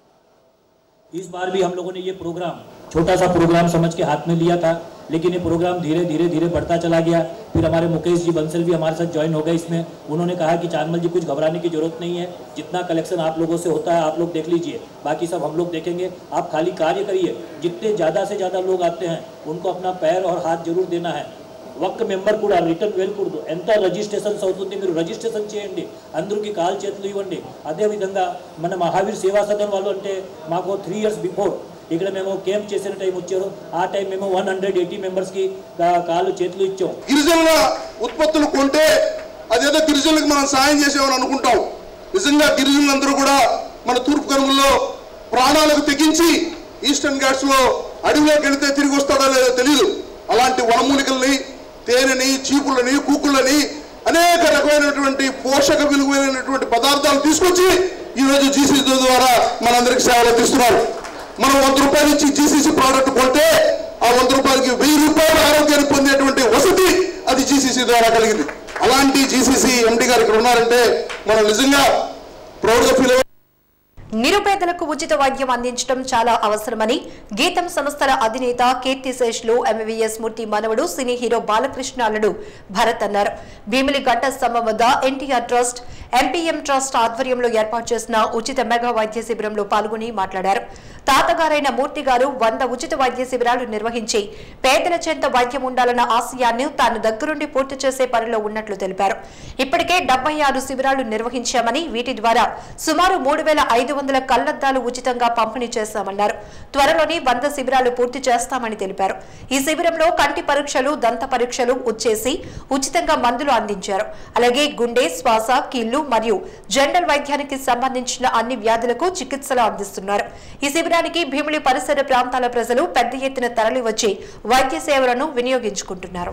इस बार भी हम लोगों ने ये प्रोग्राम छोटा सा प्रोग्राम समझ के हाथ में लिया था, लेकिन ये प्रोग्राम धीरे धीरे धीरे बढ़ता चला गया. फिर हमारे मुकेश जी बंसल भी हमारे साथ ज्वाइन हो गए इसमें. उन्होंने कहा कि चांदमल जी कुछ घबराने की जरूरत नहीं है, जितना कलेक्शन आप लोगों से होता है आप लोग देख लीजिए, बाकी सब हम लोग देखेंगे. आप खाली कार्य करिए. जितने ज़्यादा से ज़्यादा लोग आते हैं उनको अपना पैर और हाथ जरूर देना है. ఒక్క మెంబర్ కూడా రిటర్న్ వెళ్ళకూడదు. ఎంత రిజిస్ట్రేషన్స్ అవుతుంది మీరు రిజిస్ట్రేషన్ చేయండి, అందరికి కాల్ చేతులు ఇవ్వండి. అదేవిధంగా మన మహావీర్ సేవా సదన్ వాళ్ళు అంటే మాకు త్రీ ఇయర్స్ బిఫోర్ ఇక్కడ మేము క్యాంప్ చేసిన టైం వచ్చారు. ఆ టైం మేము వన్ హండ్రెడ్ ఎయిటీ మెంబర్స్కి కాళ్ళు చేతులు ఇచ్చాం. గిరిజనుల ఉత్పత్తులు కొంటే అదేదో గిరిజనులకు మనం సాయం చేసామని అనుకుంటాం. నిజంగా గిరిజనులందరూ కూడా మన తూర్పు కనుమల్లో ప్రాణాలకు తెగించి ఈస్టర్న్ ఘాట్స్ లో అడవిలోకి వెళితే తిరిగి వస్తాడో లేదో తెలియదు. అలాంటి వనమూలికల్ని, తేనెని, చీపులని, కూకుళ్ళని అనేక రకమైనటువంటి పోషక విలువైనటువంటి పదార్థాలు తీసుకొచ్చి ఈరోజు జీసీసీ ద్వారా మనందరికి సేవలు అందిస్తున్నారు. మనం వంద రూపాయలు ఇచ్చి జీసీసీ ప్రోడక్ట్ కొంటే ఆ వంద రూపాయలకి వెయ్యి రూపాయల ఆరోగ్యాన్ని పొందేటువంటి వసతి అది జీసీసీ ద్వారా కలిగింది. అలాంటి జీసీసీ ఎండి గారు ఇక్కడ ఉన్నారంటే మనం నిజంగా ప్రౌడ్గా ఫీల్ అవ్వాలి. నిరుపేదలకు ఉచిత వైద్యం అందించడం చాలా అవసరమని గీతం సంస్థల అధినేత కీర్తిశేషులు ఎంవీఎస్ మూర్తి మనవడు సినీ హీరో బాలకృష్ణ అల్లుడు భరత్ అన్నారు. భీమిలి గట్ట స్తంభం వద్ద ఎన్టీఆర్ ట్రస్ట్, ఎంపీఎం ట్రస్ట్ ఆధ్వర్యంలో ఏర్పాటు చేసిన ఉచిత మెగా వైద్య శిబిరంలో పాల్గొని మాట్లాడారు. తాతగారైన మూర్తి గారు వంద ఉచిత వైద్య శిబిరాలు నిర్వహించి పేదల చెంత వైద్యం ఉండాలన్న ఆశయాన్ని తాను దగ్గరుండి పూర్తి చేసే పనిలో ఉన్నట్లు తెలిపారు. ఇప్పటికే డెబ్బై ఆరు శిబిరాలు నిర్వహించామని, వీటి ద్వారా సుమారు మూడు వేల ఐదు వందల కళ్లద్దాలు ఉచితంగా పంపిణీ చేస్తామన్నారు. త్వరలోని వంద శిబిరాలు పూర్తి చేస్తామని తెలిపారు. ఈ శిబిరంలో కంటి పరీక్షలు, దంత పరీక్షలు ఉచ్చేసి ఉచితంగా మందులు అందించారు. అలాగే గుండె, శ్వాస, కీళ్లు మరియు జనరల్ వైద్యానికి సంబంధించిన అన్ని వ్యాధులకు చికిత్సలు అందిస్తున్నారు. ఈ శిబిరానికి భీమిలి పరిసర ప్రాంతాల ప్రజలు పెద్ద ఎత్తున తరలి వచ్చి వైద్య సేవలను వినియోగించుకుంటున్నారు.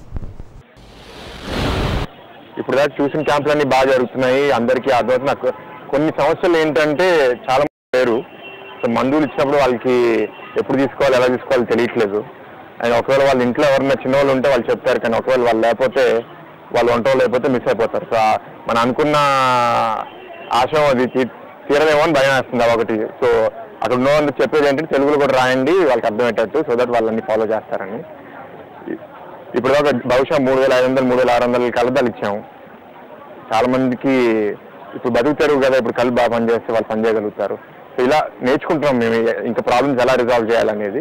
ఇప్పుడు దాకా చూసిన క్యాంపులన్నీ బాగా జరుగుతున్నాయి. అందరికీ అర్థమవుతుంది. నాకు కొన్ని సమస్యలు ఏంటంటే చాలా మంది లేరు. సో మందులు ఇచ్చినప్పుడు వాళ్ళకి ఎప్పుడు తీసుకోవాలి, ఎలా తీసుకోవాలి తెలియట్లేదు. అండ్ ఒకవేళ వాళ్ళ ఇంట్లో ఎవరైనా చిన్న వాళ్ళు ఉంటే వాళ్ళు చెప్తారు, కానీ ఒకవేళ వాళ్ళు లేకపోతే వాళ్ళు వంట లేకపోతే మిస్ అయిపోతారు. సో మనం అనుకున్న ఆశయం అది తీరదేమో అని భయం వేస్తుంది ఒకటి. సో అక్కడ ఉన్న వాళ్ళు చెప్పేది ఏంటంటే తెలుగులో కూడా రాయండి వాళ్ళకి అర్థమయ్యేటట్టు, సో దట్ వాళ్ళని ఫాలో చేస్తారని. ఇప్పుడు దాకా బహుశా మూడు వేల ఐదు వందలు మూడు వేల ఆరు వందల కలదాలు ఇచ్చాము. చాలా మందికి ఇప్పుడు బతుకుతారు కదా, ఇప్పుడు కళ్ళు బాగా పనిచేస్తే వాళ్ళు పనిచేయగలుగుతారు. సో ఇలా నేర్చుకుంటున్నాం మేము ఇంకా ప్రాబ్లమ్స్ ఎలా రిజాల్వ్ చేయాలనేది.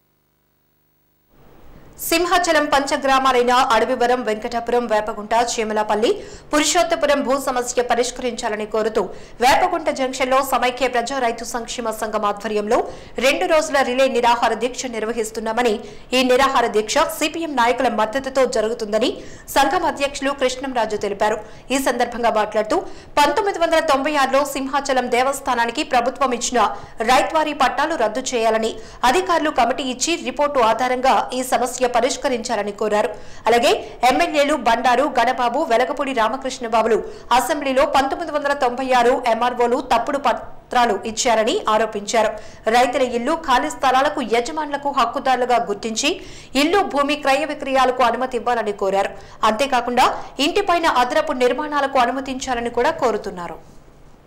సింహాచలం పంచగ్రామాలైన అడవివరం, వెంకటాపురం, వేపగుంట, చీమలపల్లి, పురుషోత్తపురం భూ సమస్య పరిష్కరించాలని కోరుతూ వేపగుంట జంక్షన్ లో సమైక్య ప్రజా రైతు సంక్షేమ సంఘం ఆధ్వర్యంలో రెండు రోజుల రిలే నిరాహార దీక్ష నిర్వహిస్తున్నామని, ఈ నిరాహార దీక్ష సిపిఎం నాయకుల మద్దతుతో జరుగుతుందని సంఘం అధ్యక్షులు కృష్ణంరాజు తెలిపారు. ఈ సందర్భంగా మాట్లాడుతూ పంతొమ్మిది వందల తొంభై ఆరులో సింహాచలం దేవస్థానానికి ప్రభుత్వం ఇచ్చిన రైత్వారీ పట్టాలు రద్దు చేయాలని అధికారులు కమిటీ ఇచ్చి రిపోర్టు ఆధారంగా ఈ సమస్య పరిష్కరించాలని కోరారు. అలాగే ఎమ్మెల్యేలు బండారు, గణబాబు, వెలగపూడి రామకృష్ణబాబులు అసెంబ్లీలో పంతొమ్మిది వందల తొంభై ఆరు ఎంఆర్ఓలు తప్పుడు పత్రాలు ఇచ్చారని ఆరోపించారు. రైతుల ఇల్లు, ఖాళీ స్థలాలకు యజమానులకు హక్కుదారులుగా గుర్తించి ఇల్లు, భూమి క్రయ విక్రయాలకు అనుమతి ఇవ్వాలని కోరారు. అంతేకాకుండా ఇంటిపైన అదనపు నిర్మాణాలకు అనుమతించాలని కూడా కోరుతున్నారు.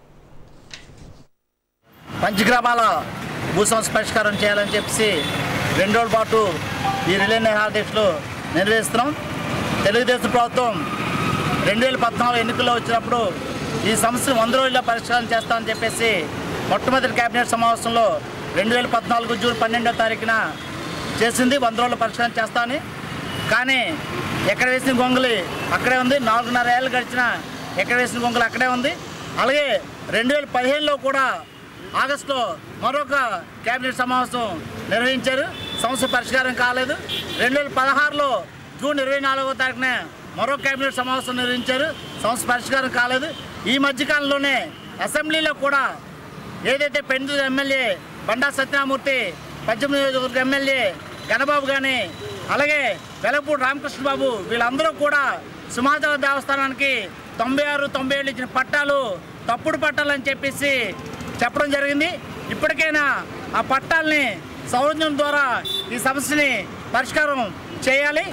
పంచగ్రామాల భూ సమస్య పరిష్కారం చేయాలని చెప్పి రెండు రోజుల పాటు ఈ రిలే నిరాదీక్షలు నిర్వహిస్తున్నాం. తెలుగుదేశం ప్రభుత్వం రెండు వేల పద్నాలుగు ఎన్నికల్లో వచ్చినప్పుడు ఈ సమస్యను వంద రోజుల్లో పరిష్కారం చేస్తామని చెప్పేసి మొట్టమొదటి కేబినెట్ సమావేశంలో రెండు వేల పద్నాలుగు జూన్ పన్నెండో తారీఖున చేసింది, వంద రోజుల్లో పరిష్కారం చేస్తామని. కానీ ఎక్కడ వేసిన గొంగలి అక్కడే ఉంది. నాలుగున్నర ఏళ్ళు గడిచిన ఎక్కడ వేసిన గొంగలి అక్కడే ఉంది. అలాగే రెండు వేల పదిహేనులో కూడా ఆగస్టులో మరొక కేబినెట్ సమావేశం నిర్వహించారు, సమస్య పరిష్కారం కాలేదు. రెండు వేల పదహారులో జూన్ ఇరవై నాలుగవ తారీఖున మరో కేబినెట్ సమావేశం నిర్వహించారు, సమస్య పరిష్కారం కాలేదు. ఈ మధ్యకాలంలోనే అసెంబ్లీలో కూడా ఏదైతే పెందుతూరు ఎమ్మెల్యే బండా సత్యనారాయణమూర్తి, పశ్చిమ నియోజకవర్గ ఎమ్మెల్యే గణబాబు కానీ అలాగే వెలగపూడి రామకృష్ణబాబు వీళ్ళందరూ కూడా సింహాచలం దేవస్థానానికి తొంభై ఆరు తొంభై ఏళ్ళు ఇచ్చిన పట్టాలు తప్పుడు పట్టాలు అని చెప్పేసి చెప్పడం జరిగింది. ఇప్పటికైనా ఆ పట్టాలని సౌజన్యం ద్వారా ఈ సమస్యని పరిష్కారం చేయాలి.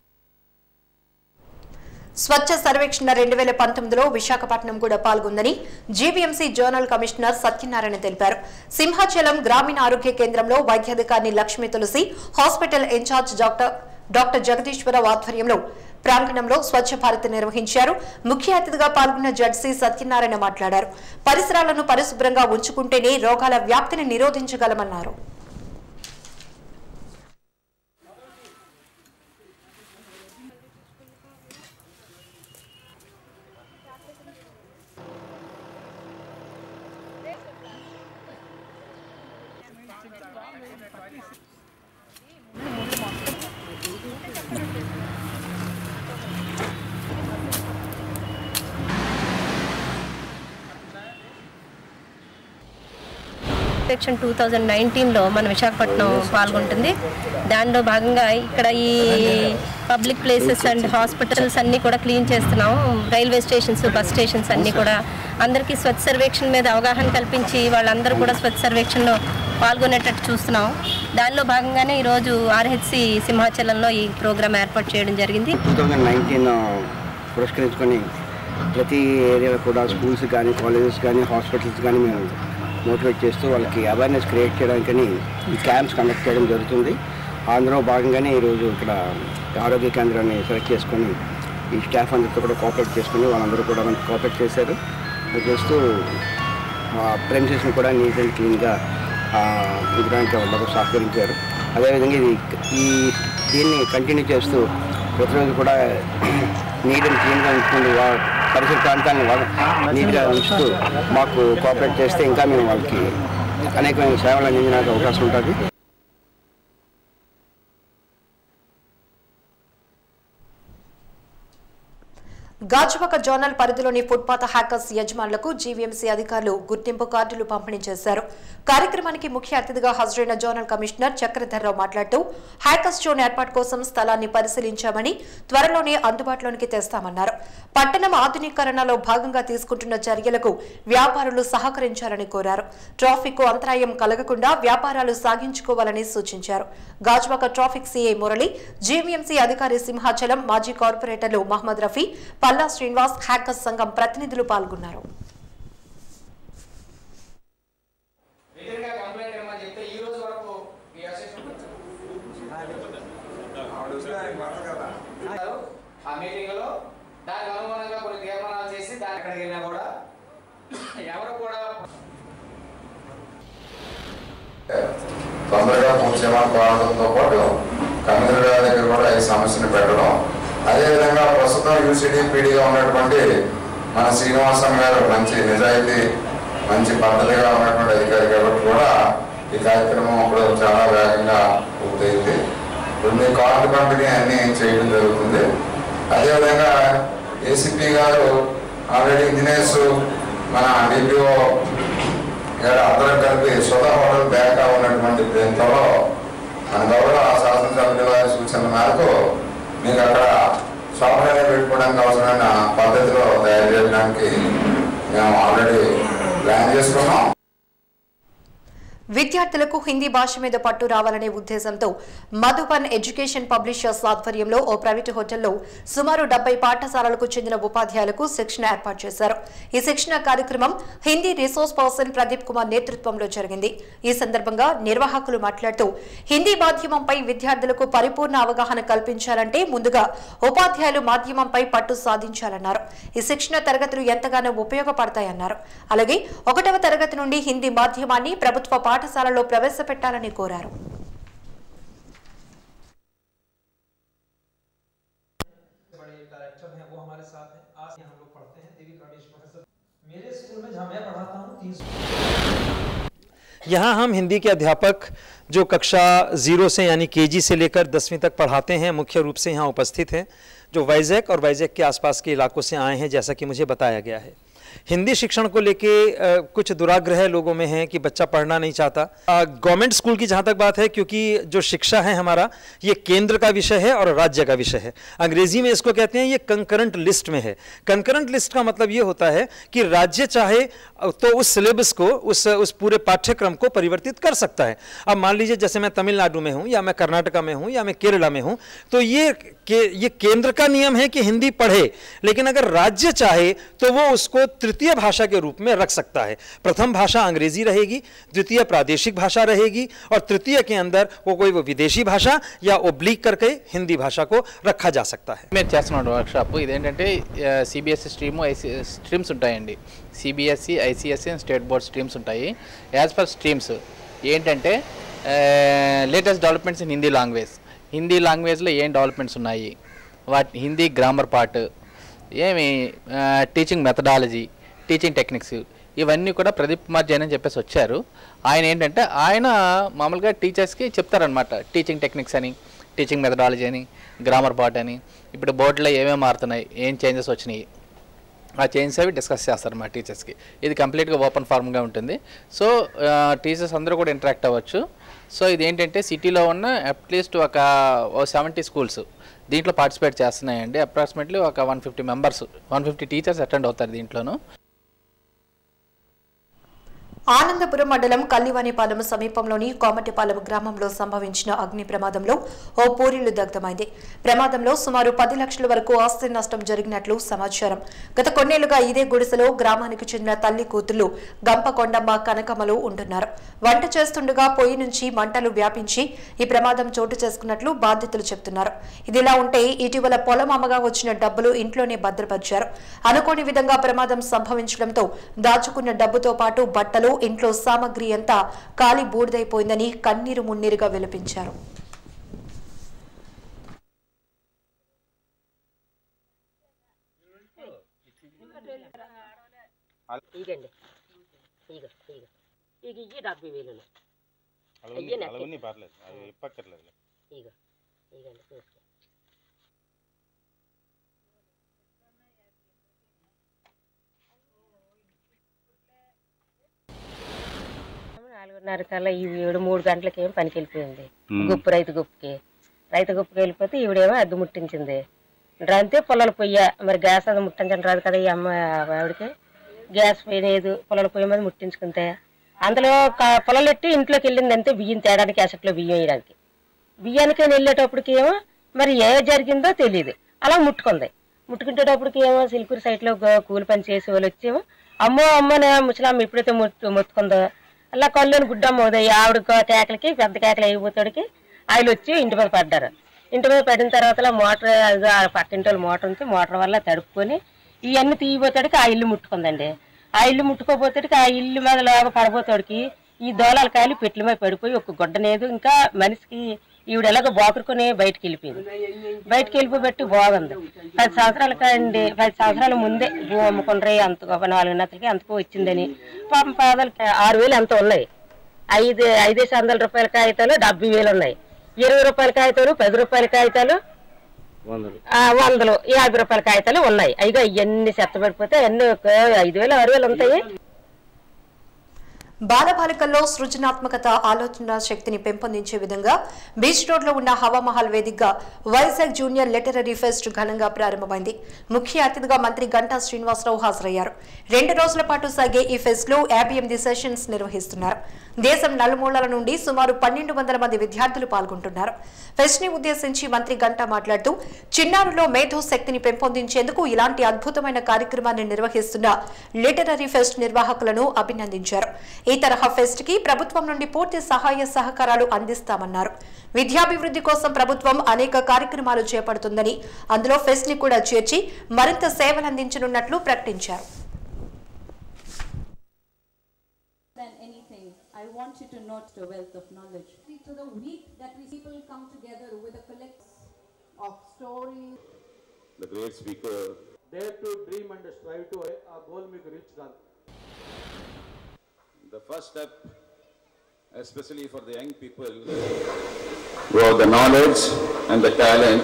స్వచ్ఛ సర్వేక్షణ రెండు వేల పంతొమ్మిదిలో విశాఖపట్నం కూడా పాల్గొందని జీవీఎంసీ జోనల్ కమిషనర్ సత్యనారాయణ తెలిపారు. సింహాచలం గ్రామీణ ఆరోగ్య కేంద్రంలో వైద్యాధికారిని Lakshmi Tulasi, hospital incharge doctor doctor Jagadeeswararao ఆధ్వర్యంలో ప్రాంగణంలో స్వచ్ఛ భారత్ నిర్వహించారు. ముఖ్య అతిథిగా పాల్గొన్న జడ్సీ సత్యనారాయణ మాట్లాడారు. పరిసరాలను పరిశుభ్రంగా ఉంచుకుంటేనే రోగాల వ్యాప్తిని నిరోధించగలమన్నారు. సెక్షన్ టూ థౌజండ్ నైన్టీన్లో మన విశాఖపట్నం పాల్గొంటుంది. దానిలో భాగంగా ఇక్కడ ఈ పబ్లిక్ ప్లేసెస్ అండ్ హాస్పిటల్స్ అన్నీ కూడా క్లీన్ చేస్తున్నాము. రైల్వే స్టేషన్స్, బస్ స్టేషన్స్ అన్నీ కూడా అందరికీ స్వచ్ఛ సర్వేక్షణ మీద అవగాహన కల్పించి వాళ్ళందరూ కూడా స్వచ్ఛ సర్వేక్షణలో పాల్గొనేటట్టు చూస్తున్నాం. దానిలో భాగంగానే ఈరోజు ఆర్హెచ్సి సింహాచలంలో ఈ ప్రోగ్రాం ఏర్పాటు చేయడం జరిగింది. టూ థౌజండ్ నైన్టీన్ పురస్కరించుకొని ప్రతి ఏరియాలో కూడా స్కూల్స్ కానీ, కాలేజెస్ కానీ, హాస్పిటల్స్ కానీ మేము మోటివేట్ చేస్తూ వాళ్ళకి అవేర్నెస్ క్రియేట్ చేయడానికని ఈ క్యాంప్స్ కండక్ట్ చేయడం జరుగుతుంది. అందులో భాగంగానే ఈరోజు ఇక్కడ ఆరోగ్య కేంద్రాన్ని సెలెక్ట్ చేసుకొని ఈ స్టాఫ్ అందరితో కూడా కోఆపరేట్ చేసుకుని వాళ్ళందరూ కూడా మనకి కోఆపరేట్ చేశారు. చేస్తూ ప్రెమిసెస్ని కూడా నీట్ అండ్ క్లీన్గా ఉండడానికి వాళ్ళకు సహకరించారు. అదేవిధంగా ఇది ఈ దీన్ని కంటిన్యూ చేస్తూ ప్రతిరోజు కూడా నీట్ అండ్ క్లీన్గా ఉంచుకుంటూ పరిసర ప్రాంతాన్ని నీట్గా ఉంచుతూ మాకు కోఆపరేట్ చేస్తే ఇంకా మేము వాళ్ళకి అనేకమైన సేవలు అందించడానికి అవకాశం ఉంటుంది. గాజువాక జోనల్ పరిధిలోని ఫుట్పాత్ హ్యాకర్స్ యజమానులకు జీవీఎంసీ అధికారులు గుర్తింపు కార్డులు పంపిణీ చేశారు. కార్యక్రమానికి ముఖ్య అతిథిగా హాజరైన జోనల్ కమిషనర్ చక్రధర్రావు మాట్లాడుతూ హ్యాకర్స్ జోన్ ఏర్పాటు కోసం స్థలాన్ని పరిశీలించామని, త్వరలోనే అందుబాటులోనికి తెస్తామన్నారు. పట్టణం ఆధునీకరణలో భాగంగా తీసుకుంటున్న చర్యలకు వ్యాపారులు సహకరించాలని కోరారు. ట్రాఫిక్ అంతరాయం కలగకుండా వ్యాపారాలు సాగించుకోవాలని సూచించారు. Gajuwaka traffic CI Murali, GVMC అధికారి సింహాచలం మాజీ కార్పొరేటర్లు మహమ్మద్ రఫీ, పల్లా శ్రీనివాస్, హ్యాకర్స్ సంఘం ప్రతినిధులు పాల్గొన్నారు. తొందరగా పూర్తి చేయడంతో పాటు కమిషనర్ గారి దగ్గర కూడా ఈ సమస్యను పెట్టడం, అదేవిధంగా ప్రస్తుతం యూసీడీ పీడీగా ఉన్నటువంటి మన శ్రీనివాసన్ గారు మంచి నిజాయితీ, మంచి పద్ధతిగా ఉన్నటువంటి అధికారి కాబట్టి కూడా ఈ కార్యక్రమం ఇప్పుడు చాలా వేగంగా పూర్తయింది. ఇప్పుడు మీ కార్డు పంపిణీ అన్నీ చేయడం జరుగుతుంది. అదేవిధంగా ఏసీపీ గారు ఆల్రెడీ ఇంజనీర్స్ మన డిపిఓ గారు అందరం కలిపి సోదా హోటల్ బ్యాక్గా ఉన్నటువంటి ప్రాంతంలో మన గౌరవ శాసనసభ్యుల వారి సూచన మేరకు మీకు అక్కడ సాఫ్ట్వేర్ పెట్టుకోవడానికి అవసరమైన పద్ధతిలో తయారు చేయడానికి మేము ఆల్రెడీ ప్లాన్ చేసుకున్నాం. విద్యార్థులకు హిందీ భాష మీద పట్టు రావాలనే ఉద్దేశంతో మధుబన్ ఎడ్యుకేషన్ పబ్లిషర్స్ ఆధ్వర్యంలో ఓ ప్రైవేటు హోటల్లో సుమారు డెబ్బై పాఠశాలలకు చెందిన ఉపాధ్యాయులకు శిక్షణ ఏర్పాటు చేశారు. ఈ శిక్షణ కార్యక్రమం హిందీ రిసోర్స్ పర్సన్ ప్రదీప్ కుమార్ నేతృత్వంలో జరిగింది. ఈ సందర్భంగా నిర్వాహకులు మాట్లాడుతూ హిందీ మాధ్యమంపై విద్యార్థులకు పరిపూర్ణ అవగాహన కల్పించాలంటే ముందుగా ఉపాధ్యాయులు మాధ్యమంపై పట్టు సాధించాలన్నారు. ఈ శిక్షణ తరగతులు ఎంతగానో ఉపయోగపడతాయన్నారు. అలాగే ఒకటవ తరగతి నుండి హిందీ మాధ్యమాన్ని ప్రభుత్వ పాఠశాలలో ప్రవేశపెట్టాలని కోరారు. यहाँ हम हिंदी के अध्यापक जो कक्षा जीरो से यानी केजी से लेकर दसवीं तक पढ़ाते हैं मुख्य रूप से यहाँ उपस्थित हैं, जो वाइजैक और वाइजैक के आसपास के इलाकों से आए हैं, जैसा कि मुझे बताया गया है। हिंदी शिक्षण को लेके कुछ दुराग्रह लोगों में है कि बच्चा पढ़ना नहीं चाहता। गवर्नमेंट स्कूल की जहाँ तक बात है, क्योंकि जो शिक्षा है हमारा ये केंद्र का विषय है और राज्य का विषय है। अंग्रेजी में इसको कहते हैं ये कंकरेंट लिस्ट में है। कंकरेंट लिस्ट का मतलब ये होता है कि राज्य चाहे तो उस सिलेबस को उस उस पूरे पाठ्यक्रम को परिवर्तित कर सकता है। अब मान लीजिए जैसे मैं तमिलनाडु में हूँ या मैं कर्नाटका में हूँ या मैं केरला में हूँ, तो ये के, ये केंद्र का नियम है कि हिंदी पढ़े, लेकिन अगर राज्य चाहे तो वो उसको तृतीय भाषा के रूप में रख सकता है। प्रथम भाषा अंग्रेजी रहेगी, द्वितीय प्रादेशिक भाषा रहेगी और तृतीय के अंदर वो कोई वो विदेशी भाषा या ओब्लिक करके हिंदी भाषा को रखा जा सकता है। मैं చేస్తున్నాను వర్క్షాప్ ఇదేంటంటే సిబిఎస్ఈ స్ట్రీమ్ ఐసి స్ట్రీమ్స్ ఉంటాయండి. CBSE ICSE state board streams ఉంటాయి. యాజ్ పర్ స్ట్రీమ్స్ ఏంటంటే latest developments in Hindi language, Hindi లాంగ్వేజ్లో ఏం డెవలప్మెంట్స్ ఉన్నాయి, వాటి హిందీ గ్రామర్ పార్ట్, ఏమి టీచింగ్ మెథడాలజీ, టీచింగ్ టెక్నిక్స్, ఇవన్నీ కూడా ప్రదీప్ కుమార్ జైన్ అని చెప్పేసి వచ్చారు. ఆయన ఏంటంటే ఆయన మామూలుగా టీచర్స్కి చెప్తారనమాట, టీచింగ్ టెక్నిక్స్ అని, టీచింగ్ మెథడాలజీ అని, గ్రామర్ పార్ట్ అని, ఇప్పుడు బోర్డులో ఏమేమి మారుతున్నాయి, ఏం చేంజెస్ వచ్చినాయి, ఆ చేంజెస్ అవి డిస్కస్ చేస్తారు మా టీచర్స్కి. ఇది కంప్లీట్గా ఓపెన్ ఫార్మ్గా ఉంటుంది. సో టీచర్స్ అందరూ కూడా ఇంటరాక్ట్ అవ్వచ్చు. సో ఇది ఏంటంటే సిటీలో ఉన్న అట్లీస్ట్ ఒక సెవెంటీ స్కూల్స్ దీంట్లో పార్టిసిపేట్ చేస్తున్నాయండి. అప్రాక్సిమేట్లీ ఒక one fifty members one fifty teachers attend అవుతారు దీంట్లోనూ. ఆనందపురం మండలం కల్లివానిపాలెం సమీపంలోని కోమటిపాలెం గ్రామంలో సంభవించిన అగ్ని ప్రమాదంలో ఓ పూరిళ్లు దగ్ధమైంది. ప్రమాదంలో సుమారు పది లక్షల వరకు ఆస్తి నష్టం జరిగినట్లు సమాచారం. గత కొన్నేళ్లుగా ఇదే గుడిసెలో గ్రామానికి చెందిన తల్లి కూతుళ్లు గంపకొండమ్మ, కనకమ్మలు ఉంటున్నారు. వంట చేస్తుండగా పొయ్యి నుంచి మంటలు వ్యాపించి ఈ ప్రమాదం చోటు చేసుకున్నట్లు బాధితులు చెబుతున్నారు. ఇదిలా ఉంటే ఇటీవల పొలం అమ్మగా వచ్చిన డబ్బులు ఇంట్లోనే భద్రపరిచారు. అనుకోని విధంగా ప్రమాదం సంభవించడంతో దాచుకున్న డబ్బుతో పాటు బట్టలు, ఇంట్లో సామగ్రి అంతా కాలి బూడిదైపోయిందని కన్నీరు మున్నీరుగా విలపించారు. నాలుగున్నర కల్లా ఈవిడ మూడు గంటలకి ఏం పనికి వెళ్ళిపోయింది. గుప్పు రైతు గుప్పుకి రైతు గుప్పుకి వెళ్ళిపోతే ఈవిడేమో అద్దు ముట్టించింది. అంతే పొలాలు పొయ్య మరి గ్యాస్ అది ముట్టించని రాదు కదా ఈ అమ్మ ఆవిడకి. గ్యాస్ పోయినది పొలాల పొయ్యి మీద ముట్టించుకుంటే అందులో పొలాలు ఎట్టి ఇంట్లోకి వెళ్ళింది అంతే బియ్యం తేడానికి, అసట్లో బియ్యం వేయడానికి. బియ్యానికి వెళ్ళేటప్పటికి ఏమో మరి ఏ జరిగిందో తెలియదు, అలా ముట్టుకుంది. ముట్టుకునేటప్పటికి ఏమో సిల్కూరు సైట్లో కూలి పని చేసే వాళ్ళు వచ్చేమో అమ్మో అమ్మనే ముసలమ్మ ఎప్పుడైతే ముట్టు మొత్తుకుందో అలా కళ్ళని గుడ్డమ్మ ఉదయ్ ఆవిడ కేకలకి పెద్ద కేకలు అయిపోతాడికి ఆయన వచ్చి ఇంటి మీద పడ్డారు. ఇంటి మీద పడిన తర్వాత మోటార్ అది పక్కింటి వాళ్ళు మోటార్ ఉంటే మోటార్ వల్ల తడుపుకొని ఇవన్నీ తీయబోతాడికి ఆ ఇల్లు ముట్టుకుందండి. ఆ ఇల్లు ముట్టుకోపోతాడికి ఆ ఇల్లు మీద లోప పడబోతాడికి ఈ దోలాల కాయలు పెట్ల మీద పడిపోయి ఒక గుడ్డనేదు ఇంకా మనిషికి ఈవిడ ఎలాగో బాకురుకొని బయటకు వెళ్ళిపోయింది. బయటకు వెళ్ళిపోబెట్టి బాగుంది. పది సంవత్సరాల కండి పది సంవత్సరాల ముందే భూ అమ్ముకుండ్రే అంత నాలుగున్నరకి అంతకు వచ్చిందని పాపం పేదలకి ఆరు వేలు అంత ఉన్నాయి. ఐదు ఐదేసి వందల రూపాయల కాగితాలు డెబ్బై వేలు ఉన్నాయి. ఇరవై రూపాయల కాగితాలు, పది రూపాయల కాగితాలు, వందలు, యాభై రూపాయల కాగితాలు ఉన్నాయి. అయిగా ఇవన్నీ చెత్తబడిపోతే అన్ని ఐదు వేలు ఆరు వేలు ఉంటాయి. బాలబాలికల్లో సృజనాత్మకత, ఆలోచన శక్తిని పెంపొందించే విధంగా బీచ్ రోడ్లో ఉన్న హవామహల్ వేదికగా వైజాగ్ జూనియర్ లిటరరీ ఫెస్ట్ ఘనంగా ప్రారంభమైంది. ముఖ్య అతిథిగా మంత్రి గంటా శ్రీనివాసరావు హాజరయ్యారు. రెండు రోజుల పాటు సాగే ఈ ఫెస్ట్ లో యాభై ఎనిమిది సెషన్స్ నిర్వహిస్తున్నారు. దేశం నలుమూలల నుండి సుమారు పన్నెండు వందల మంది విద్యార్థులు పాల్గొంటున్నారు. ఫెస్ట్ ని ఉద్దేశించి మంత్రి గంటా మాట్లాడుతూ చిన్నారుల్లో మేధో శక్తిని పెంపొందించేందుకు ఇలాంటి అద్భుతమైన కార్యక్రమాన్ని నిర్వహిస్తున్న లిటరరీ ఫెస్ట్ నిర్వాహకులను అభినందించారు. ఈ తరహా ఫెస్ట్ కి ప్రభుత్వం నుండి పూర్తి సహాయ సహకారాలు అందిస్తామన్నారు. విద్యాభివృద్ధి కోసం ప్రభుత్వం అనేక కార్యక్రమాలు చేపడుతుందని, అందులో ఫెస్ట్ ని కూడా చేర్చి మరింత సేవలందించనున్నట్లు ప్రకటించారు. I want you to note the wealth of knowledge. To the week that we people come together with a collection of stories. The great speaker. Dare to dream and strive to a goal make reach God. The first step, especially for the young people, who have the knowledge and the talent,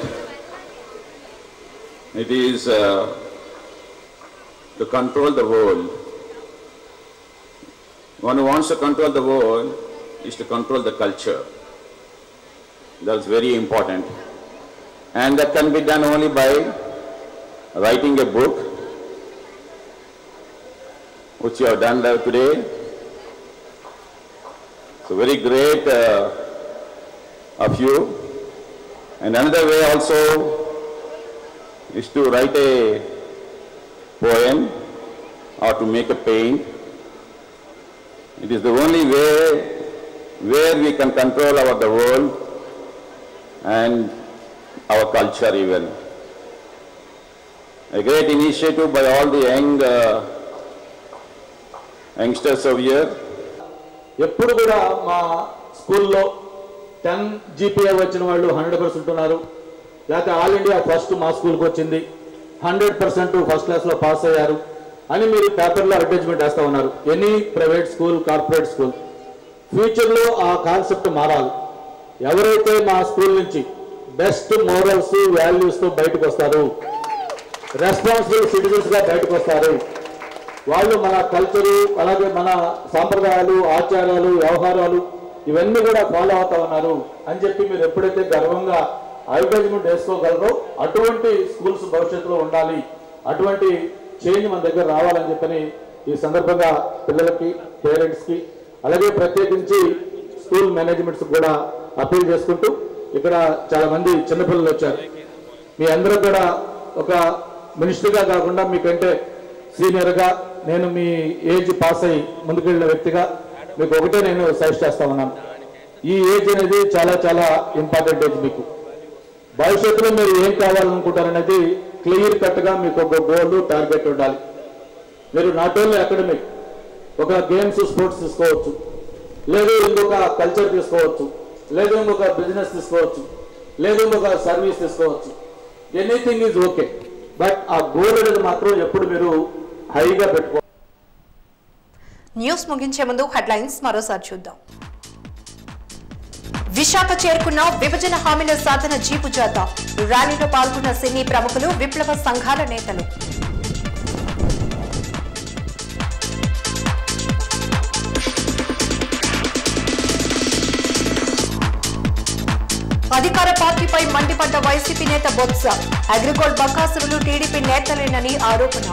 it is uh, to control the world. One who wants to control the world is to control the culture. That's very important. And that can be done only by writing a book, which you have done today. So very great uh, of you. And another way also is to write a poem or to make a paint. It is the only way where we can control our the world and our culture even. A great initiative by all the young uh, youngsters of here. ఎప్పుడు కూడా మా స్కూల్లో టెన్ జీపీఏ వచ్చిన వాళ్ళు హండ్రెడ్ పర్సెంట్ ఉన్నారు. లేకపోతే ఆల్ ఇండియా ఫస్ట్ మా స్కూల్కి వచ్చింది, హండ్రెడ్ పర్సెంట్ ఫస్ట్ క్లాస్లో పాస్ అయ్యారు అని మీరు పేపర్లో అడ్వర్టైజ్మెంట్ వేస్తూ ఉన్నారు. Any private school, corporate school. ఫ్యూచర్లో ఆ కాన్సెప్ట్ మారాలి. ఎవరైతే మా స్కూల్ నుంచి బెస్ట్ మోరల్స్, వాల్యూస్తో బయటకు వస్తారు, రెస్పాన్సిబుల్ సిటిజన్స్గా బయటకు వస్తారు, వాళ్ళు మన కల్చరు, అలాగే మన సాంప్రదాయాలు, ఆచారాలు, వ్యవహారాలు ఇవన్నీ కూడా ఫాలో అవుతా ఉన్నారు అని చెప్పి మీరు ఎప్పుడైతే గర్వంగా అడ్వర్టైజ్మెంట్ వేసుకోగలరో అటువంటి స్కూల్స్ భవిష్యత్తులో ఉండాలి. అటువంటి చేంజ్ మన దగ్గర రావాలని చెప్పని ఈ సందర్భంగా పిల్లలకి, పేరెంట్స్కి, అలాగే ప్రత్యేకించి స్కూల్ మేనేజ్మెంట్స్ కూడా అప్పీల్ చేసుకుంటూ, ఇక్కడ చాలా మంది చిన్నపిల్లలు వచ్చారు. మీ అందరూ కూడా ఒక మినిస్టర్గా కాకుండా మీకంటే సీనియర్గా, నేను మీ ఏజ్ పాస్ అయ్యి ముందుకెళ్ళిన వ్యక్తిగా మీకు ఒకటే నేను సజెస్ట్ చేస్తా ఉన్నాను. ఈ ఏజ్ అనేది చాలా చాలా ఇంపార్టెంట్ ఏజ్. మీకు భవిష్యత్తులో మీరు ఏం కావాలనుకుంటారనేది క్లియర్ కట్గా మీకు ఒక గోల్, టార్గెట్ ఉండాలి. మీరు నాట్ ఓన్లీ అకాడమిక్, ఒక గేమ్స్, స్పోర్ట్స్ తీసుకోవచ్చు, లేదు ఇంకొక కల్చర్ తీసుకోవచ్చు, లేదు ఇంకొక బిజినెస్ తీసుకోవచ్చు, లేదు ఇంకొక సర్వీస్ తీసుకోవచ్చు. ఎనీథింగ్ ఈజ్ ఓకే, బట్ ఆ గోల్ అనేది మాత్రం ఎప్పుడు మీరు హైగా పెట్టుకో. న్యూస్ ముగించే ముందు హెడ్లైన్స్ మరోసారి చూద్దాం. విశాఖ చేరుకున్న విభజన హామీల సాధన జీపు జాత. ర్యాలీలో పాల్గొన్న సినీ ప్రముఖులు, విప్లవ సంఘాల నేతలు. అధికార పార్టీపై మండిపడ్డ వైసీపీ నేత బొత్స. అగ్రిగోల్డ్ బకాసురులు టీడీపీ నేతలేనని ఆరోపణ.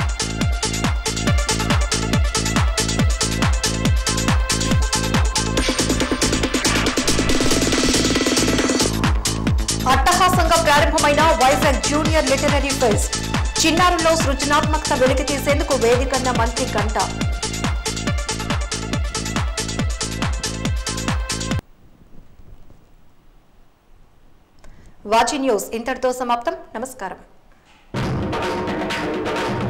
అట్టహాసంగా ప్రారంభమైన వైజాగ్ జూనియర్ లిటరరీ ఫెస్ట్. చిన్నారుల్లో సృజనాత్మకత వెలికి తీసేందుకు వేదికన్న మంత్రి గంటా. వాచి న్యూస్ ఇంతటితో సమాప్తం. నమస్కారం.